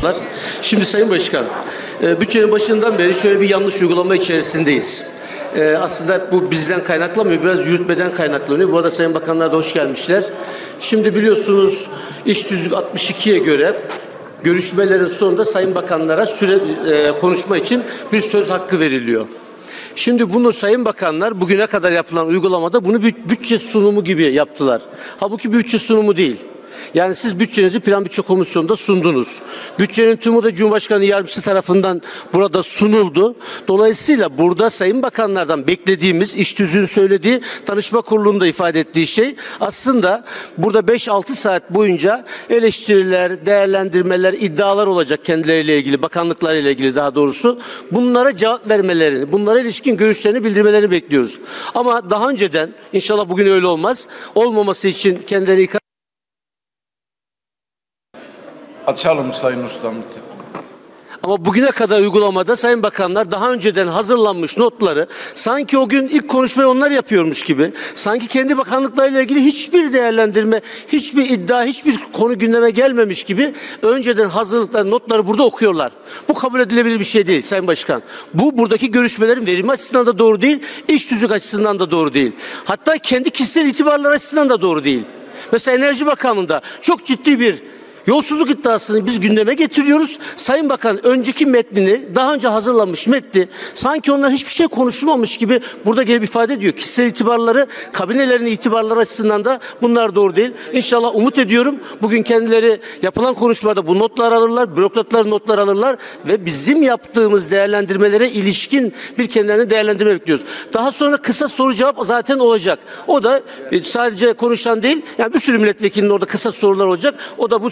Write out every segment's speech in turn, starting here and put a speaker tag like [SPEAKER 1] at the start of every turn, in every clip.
[SPEAKER 1] Şimdi Sayın Başkan, bütçenin başından beri şöyle bir yanlış uygulama içerisindeyiz. Aslında bu bizden kaynaklanmıyor, biraz yürütmeden kaynaklanıyor. Bu arada Sayın Bakanlar da hoş gelmişler. Şimdi biliyorsunuz iş tüzük 62'ye göre görüşmelerin sonunda Sayın Bakanlara konuşma için bir söz hakkı veriliyor. Şimdi bunu Sayın Bakanlar bugüne kadar yapılan uygulamada bunu bir bütçe sunumu gibi yaptılar. Halbuki bir bütçe sunumu değil. Yani siz bütçenizi Plan Bütçe Komisyonu'nda sundunuz. Bütçenin tümü de Cumhurbaşkanı Yardımcısı tarafından burada sunuldu. Dolayısıyla burada Sayın Bakanlardan beklediğimiz, iş tüzüğün söylediği, danışma kurulunda ifade ettiği şey aslında burada 5-6 saat boyunca eleştiriler, değerlendirmeler, iddialar olacak kendileriyle ilgili, bakanlıklarıyla ilgili daha doğrusu. Bunlara cevap vermelerini, bunlara ilişkin görüşlerini bildirmelerini bekliyoruz. Ama daha önceden, inşallah bugün öyle olmaz, olmaması için kendilerini
[SPEAKER 2] açalım Sayın Ustam.
[SPEAKER 1] Ama bugüne kadar uygulamada Sayın Bakanlar daha önceden hazırlanmış notları sanki o gün ilk konuşmayı onlar yapıyormuş gibi, sanki kendi bakanlıklarıyla ilgili hiçbir değerlendirme, hiçbir iddia, hiçbir konu gündeme gelmemiş gibi önceden hazırlıkları, notları burada okuyorlar. Bu kabul edilebilir bir şey değil Sayın Başkan. Bu buradaki görüşmelerin verimi açısından da doğru değil, iş tüzük açısından da doğru değil. Hatta kendi kişisel itibarları açısından da doğru değil. Mesela Enerji Bakanlığı'nda çok ciddi bir yolsuzluk iddiasını biz gündeme getiriyoruz. Sayın Bakan önceki metnini, daha önce hazırlanmış metni sanki onlar hiçbir şey konuşulmamış gibi burada gelip ifade ediyor. Kişisel itibarları, kabinelerin itibarları açısından da bunlar doğru değil. İnşallah umut ediyorum bugün kendileri yapılan konuşmada bu notlar alırlar, bürokratların notlar alırlar ve bizim yaptığımız değerlendirmelere ilişkin bir kendilerine değerlendirme bekliyoruz. Daha sonra kısa soru cevap zaten olacak. O da sadece konuşan değil, yani bir sürü milletvekilinin orada kısa sorular olacak. O da bu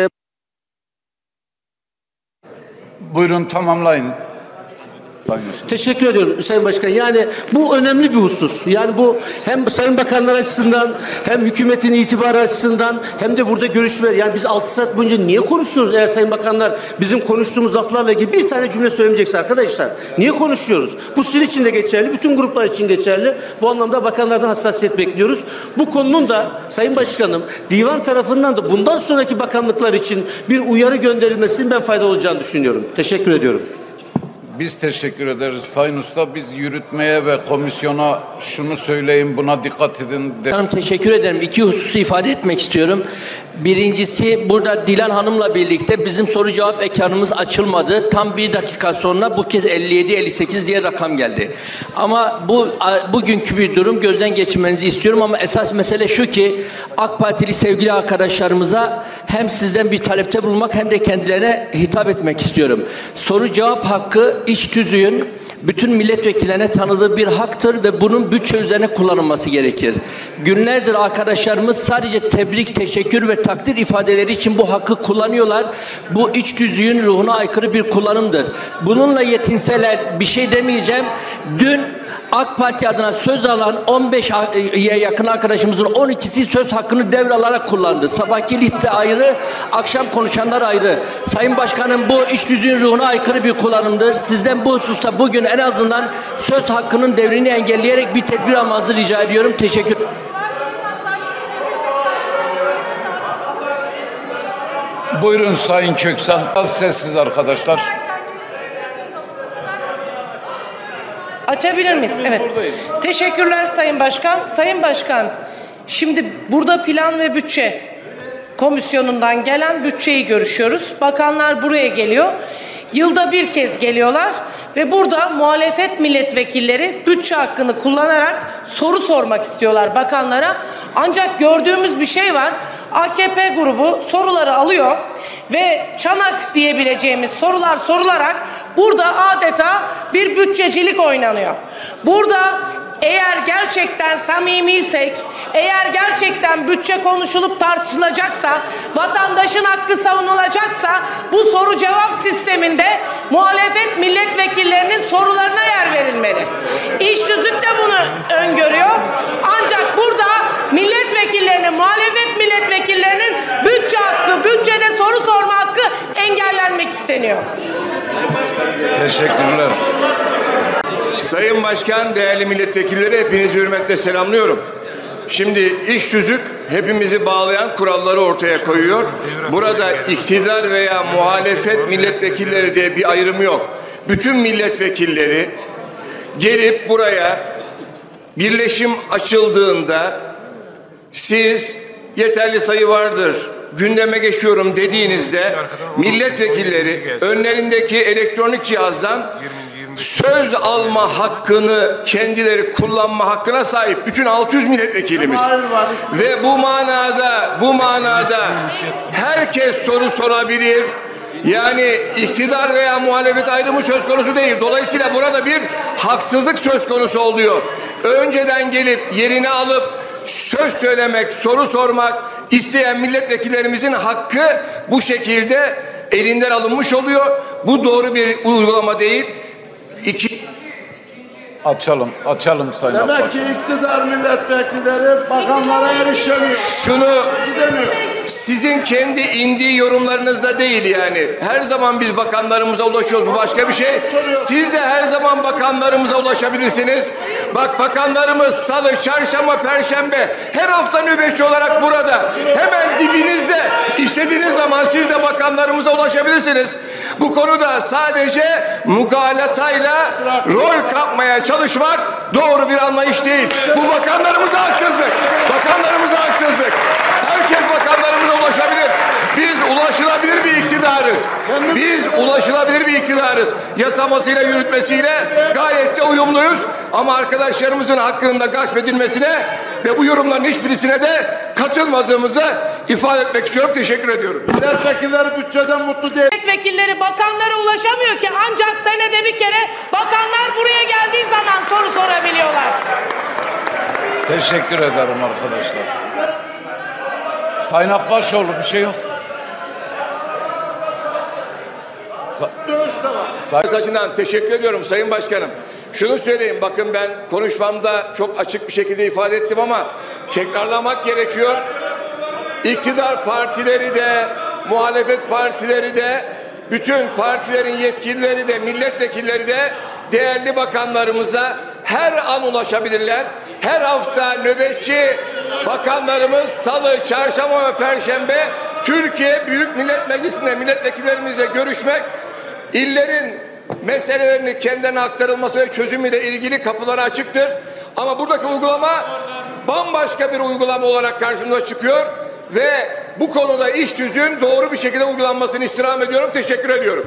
[SPEAKER 2] buyurun tamamlayın.
[SPEAKER 1] Teşekkür ediyorum Sayın Başkan. Yani bu önemli bir husus. Yani bu hem Sayın Bakanlar açısından hem hükümetin itibarı açısından hem de burada görüşmeler. Yani biz 6 saat boyunca niye konuşuyoruz eğer Sayın Bakanlar bizim konuştuğumuz laflarla ilgili bir tane cümle söylemeyecekse arkadaşlar? Niye konuşuyoruz? Bu sizin için de geçerli, bütün gruplar için geçerli. Bu anlamda bakanlardan hassasiyet bekliyoruz. Bu konunun da Sayın Başkanım divan tarafından da bundan sonraki bakanlıklar için bir uyarı gönderilmesinin ben fayda olacağını düşünüyorum. Teşekkür ediyorum.
[SPEAKER 2] Biz teşekkür ederiz Sayın Usta. Biz yürütmeye ve komisyona şunu söyleyin, buna dikkat edin.
[SPEAKER 3] Hanım teşekkür ederim. İki hususu ifade etmek istiyorum. Birincisi burada Dilan Hanım'la birlikte bizim soru cevap ekranımız açılmadı. Tam bir dakika sonra bu kez 57-58 diye rakam geldi. Ama bugünkü bir durum gözden geçirmenizi istiyorum ama esas mesele şu ki AK Partili sevgili arkadaşlarımıza hem sizden bir talepte bulunmak hem de kendilerine hitap etmek istiyorum. Soru cevap hakkı iç tüzüğün bütün milletvekillerine tanıdığı bir haktır ve bunun bütçe üzerine kullanılması gerekir. Günlerdir arkadaşlarımız sadece tebrik, teşekkür ve takdir ifadeleri için bu hakkı kullanıyorlar. Bu iç tüzüğün ruhuna aykırı bir kullanımdır. Bununla yetinseler bir şey demeyeceğim. Dün AK Parti adına söz alan 15'ye yakın arkadaşımızın 12'si söz hakkını devralarak kullandı. Sabahki liste ayrı, akşam konuşanlar ayrı. Sayın Başkanım bu iç tüzüğün ruhuna aykırı bir kullanımdır. Sizden bu hususta bugün en azından söz hakkının devrini engelleyerek bir tedbir almanızı rica ediyorum. Teşekkür ederim.
[SPEAKER 2] Buyurun Sayın Köksal. Az sessiz arkadaşlar.
[SPEAKER 4] Açabilir miyiz? Evet. Teşekkürler Sayın Başkan. Sayın Başkan, şimdi burada Plan ve Bütçe Komisyonu'ndan gelen bütçeyi görüşüyoruz. Bakanlar buraya geliyor. Yılda bir kez geliyorlar ve burada muhalefet milletvekilleri bütçe hakkını kullanarak soru sormak istiyorlar bakanlara. Ancak gördüğümüz bir şey var. AKP grubu soruları alıyor ve çanak diyebileceğimiz sorular sorularak burada adeta bir bütçecilik oynanıyor. Burada eğer gerçekten samimiysek, eğer gerçekten bütçe konuşulup tartışılacaksa, vatandaşın hakkı savunulacaksa bu soru cevap sisteminde muhalefet milletvekillerinin sorularına yer verilmeli. İş tüzük de bunu öngörüyor. Ancak burada milletvekillerinin, muhalefet milletvekillerinin bütçe hakkı, bütçede soru sorma hakkı engellenmek isteniyor.
[SPEAKER 2] Teşekkürler.
[SPEAKER 5] Sayın Başkan, değerli milletvekilleri hepinizi hürmetle selamlıyorum. Şimdi iş tüzük hepimizi bağlayan kuralları ortaya koyuyor. Burada iktidar veya muhalefet milletvekilleri diye bir ayrımı yok. Bütün milletvekilleri gelip buraya birleşim açıldığında siz yeterli sayı vardır, gündeme geçiyorum dediğinizde milletvekilleri önlerindeki elektronik cihazdan söz alma hakkını kendileri kullanma hakkına sahip bütün 600 milletvekilimiz. Ve bu manada herkes soru sorabilir. Yani iktidar veya muhalefet ayrımı söz konusu değil. Dolayısıyla burada bir haksızlık söz konusu oluyor. Önceden gelip yerini alıp söz söylemek, soru sormak isteyen milletvekillerimizin hakkı bu şekilde elinden alınmış oluyor. Bu doğru bir uygulama değil.
[SPEAKER 2] Açalım Sayın Akbaş.
[SPEAKER 6] Demek ki iktidar milletvekilleri bakanlara erişemiyor.
[SPEAKER 5] Şunu sizin kendi indiği yorumlarınızda değil yani. Her zaman biz bakanlarımıza ulaşıyoruz. Bu başka bir şey. Siz de her zaman bakanlarımıza ulaşabilirsiniz. Bak bakanlarımız salı, çarşamba, perşembe her hafta nöbetçi olarak burada. Hemen dibinizde. İstediğiniz zaman siz de bakanlarımıza ulaşabilirsiniz. Bu konuda sadece mugalatayla rol kapmaya çalışmak doğru bir anlayış değil. Bu bakanlarımıza haksızlık. Bakanlarımıza haksızlık. Herkes bakanlarımıza ulaşabilir. Biz ulaşılabilir bir iktidarız. Biz ulaşılabilir bir iktidarız. Yasamasıyla, yürütmesiyle gayet de uyumluyuz. Ama arkadaşlarımızın hakkının da gasp edilmesine ve bu yorumların hiçbirisine de katılmadığımızı ifade etmek istiyorum. Teşekkür ediyorum.
[SPEAKER 6] Milletvekilleri bütçeden mutlu değil.
[SPEAKER 4] Milletvekilleri bakanlara ulaşamıyor ki ancak senede bir kere bakanlar buraya geldiği zaman soru sorabiliyorlar.
[SPEAKER 2] Teşekkür ederim arkadaşlar. Sayın Akbaşoğlu bir şey yok.
[SPEAKER 5] Açısından teşekkür ediyorum Sayın Başkanım. Şunu söyleyeyim, bakın ben konuşmamda çok açık bir şekilde ifade ettim ama tekrarlamak gerekiyor. İktidar partileri de, muhalefet partileri de, bütün partilerin yetkilileri de, milletvekilleri de değerli bakanlarımıza her an ulaşabilirler. Her hafta nöbetçi bakanlarımız salı, çarşamba ve perşembe Türkiye Büyük Millet Meclisi'nde milletvekillerimizle görüşmek, illerin meselelerini kendilerine aktarılması ve çözümüyle ilgili kapıları açıktır. Ama buradaki uygulama bambaşka bir uygulama olarak karşımıza çıkıyor ve bu konuda iş tüzüğün doğru bir şekilde uygulanmasını istirham ediyorum. Teşekkür ediyorum.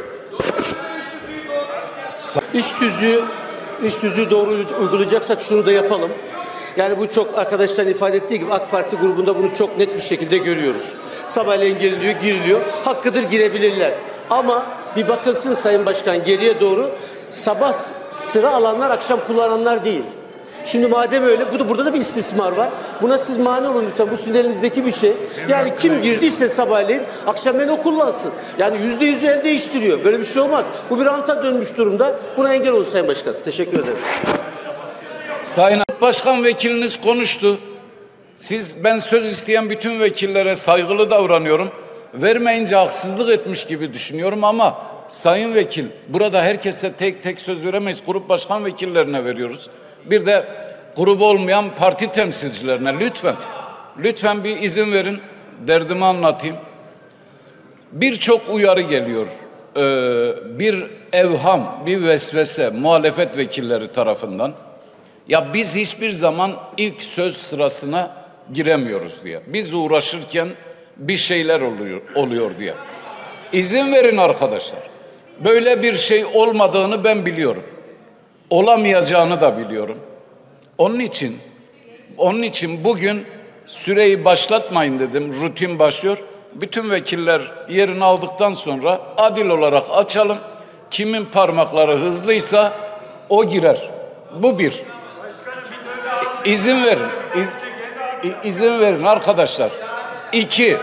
[SPEAKER 1] İş tüzüğü doğru uygulayacaksak şunu da yapalım. Yani bu çok arkadaşların ifade ettiği gibi AK Parti grubunda bunu çok net bir şekilde görüyoruz. Sabahleyin geliniyor, giriliyor. Hakkıdır, girebilirler. Ama bir bakılsın Sayın Başkan geriye doğru, sabah sıra alanlar akşam kullananlar değil. Şimdi madem öyle, burada da bir istismar var. Buna siz mani olun lütfen. Bu sizin elinizdeki bir şey. Yani kim girdiyse sabahleyin akşam o kullansın. Yani %100 el değiştiriyor. Böyle bir şey olmaz. Bu bir ranta dönmüş durumda. Buna engel olun Sayın Başkan. Teşekkür ederim.
[SPEAKER 2] Sayın Başkan vekiliniz konuştu. Ben söz isteyen bütün vekillere saygılı davranıyorum. Vermeyince haksızlık etmiş gibi düşünüyorum ama Sayın Vekil, burada herkese tek tek söz veremeyiz. Grup başkan vekillerine veriyoruz. Bir de grubu olmayan parti temsilcilerine lütfen bir izin verin, derdimi anlatayım. Birçok uyarı geliyor. Bir evham, bir vesvese muhalefet vekilleri tarafından. Ya biz hiçbir zaman ilk söz sırasına giremiyoruz diye. Biz uğraşırken bir şeyler oluyor diye. İzin verin arkadaşlar. Böyle bir şey olmadığını ben biliyorum. Olamayacağını da biliyorum. Onun için bugün süreyi başlatmayın dedim. Rutin başlıyor. Bütün vekiller yerini aldıktan sonra adil olarak açalım. Kimin parmakları hızlıysa o girer. Bu bir. İzin verin. İzin verin arkadaşlar. İki.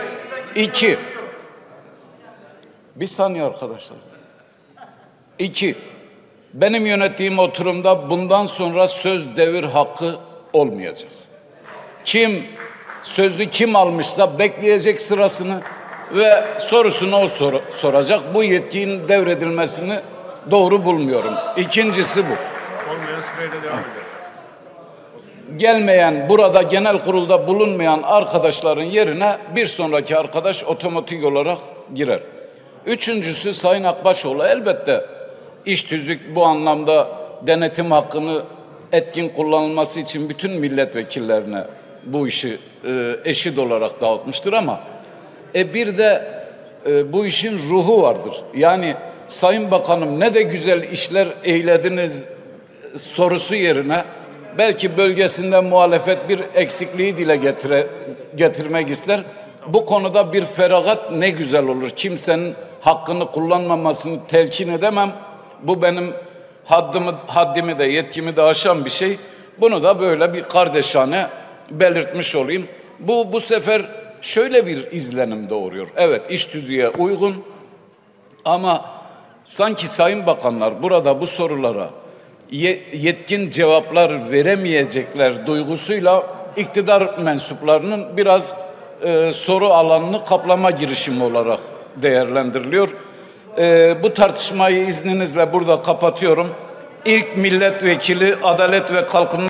[SPEAKER 2] Bir saniye arkadaşlar. İki. Benim yönettiğim oturumda bundan sonra söz devir hakkı olmayacak. Sözü kim almışsa bekleyecek sırasını ve sorusunu o soracak. Bu yetkinin devredilmesini doğru bulmuyorum. İkincisi bu.
[SPEAKER 6] Olmayan sırayla devam eder.
[SPEAKER 2] gelmeyen, burada genel kurulda bulunmayan arkadaşların yerine bir sonraki arkadaş otomatik olarak girer. Üçüncüsü Sayın Akbaşoğlu elbette İştüzük bu anlamda denetim hakkını etkin kullanılması için bütün milletvekillerine bu işi eşit olarak dağıtmıştır ama bir de bu işin ruhu vardır. Yani Sayın Bakanım ne de güzel işler eylediniz sorusu yerine belki bölgesinde muhalefet bir eksikliği dile getirmek ister. Bu konuda bir feragat ne güzel olur. Kimsenin hakkını kullanmamasını telkin edemem. Bu benim haddimi de yetkimi de aşan bir şey. Bunu da böyle bir kardeşane belirtmiş olayım. Bu sefer şöyle bir izlenim doğuruyor. Evet, iş tüzüğe uygun ama sanki Sayın Bakanlar burada bu sorulara yetkin cevaplar veremeyecekler duygusuyla iktidar mensuplarının biraz soru alanını kaplama girişimi olarak değerlendiriliyor. Bu tartışmayı izninizle burada kapatıyorum. İlk milletvekili Adalet ve Kalkınma